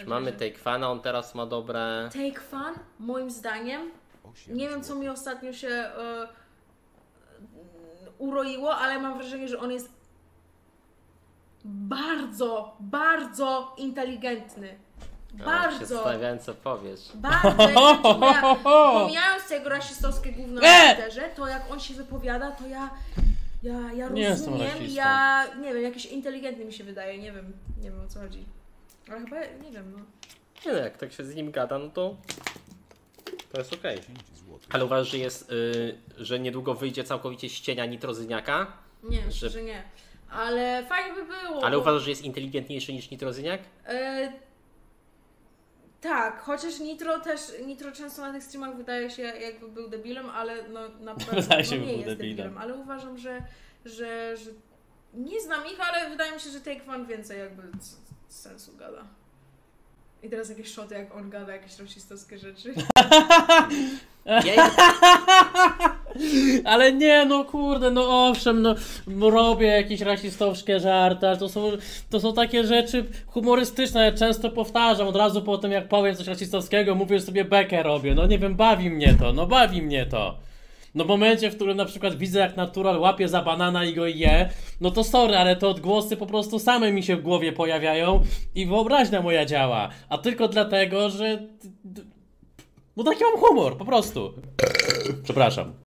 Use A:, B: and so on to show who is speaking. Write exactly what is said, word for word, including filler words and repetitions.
A: nadzieję,
B: Mamy
A: że...
B: Take Fana, on teraz ma dobre...
A: Take Fan, moim zdaniem, nie wiem co mi ostatnio się e, uroiło, ale mam wrażenie, że on jest bardzo, bardzo inteligentny. Bardzo.
B: Ja się zastanawiałem, co powiesz.
A: Bardzo. Ja, ja, pomijając tego rasistowskie gówno na Twitterze, to jak on się wypowiada, to ja ja, ja
C: Nie jestem
A: rozumiem,
C: rasistą.
A: ja nie wiem, jakiś inteligentny mi się wydaje, nie wiem, nie wiem o co chodzi. Ale chyba, nie wiem, no.
B: Nie no, jak tak się z nim gada, no to to jest okej. Ale uważasz, że jest, y, że niedługo wyjdzie całkowicie z cienia Nitrozyniaka?
A: Nie,
B: Że-
A: że... że nie. Ale fajnie by było.
B: Ale
A: bo-
B: uważasz, że jest inteligentniejszy niż Nitrozyniak?
A: E, tak, chociaż Nitro też, Nitro często na tych streamach wydaje się jakby był debilem, ale no na pewno
C: Wydaje
A: no,
C: się,
A: nie
C: był
A: jest
C: debilem.
A: debilem. Ale uważam, że, że, że nie znam ich, ale wydaje mi się, że Take Fan więcej jakby c- sensu gada. I teraz jakieś szoty, jak on gada jakieś rasistowskie rzeczy.
B: Ja,
C: Ale nie, no kurde, no owszem, no robię jakieś rasistowskie żarty, ale to są, to są takie rzeczy humorystyczne, ja często powtarzam od razu po tym, jak powiem coś rasistowskiego, mówię, że sobie bekę robię, no nie wiem, bawi mnie to, no bawi mnie to. No w momencie, w którym na przykład widzę, jak natural łapie za banana i go je, no to sorry, ale te odgłosy po prostu same mi się w głowie pojawiają i wyobraźnia moja działa, a tylko dlatego, że... No taki mam humor, po prostu. Przepraszam.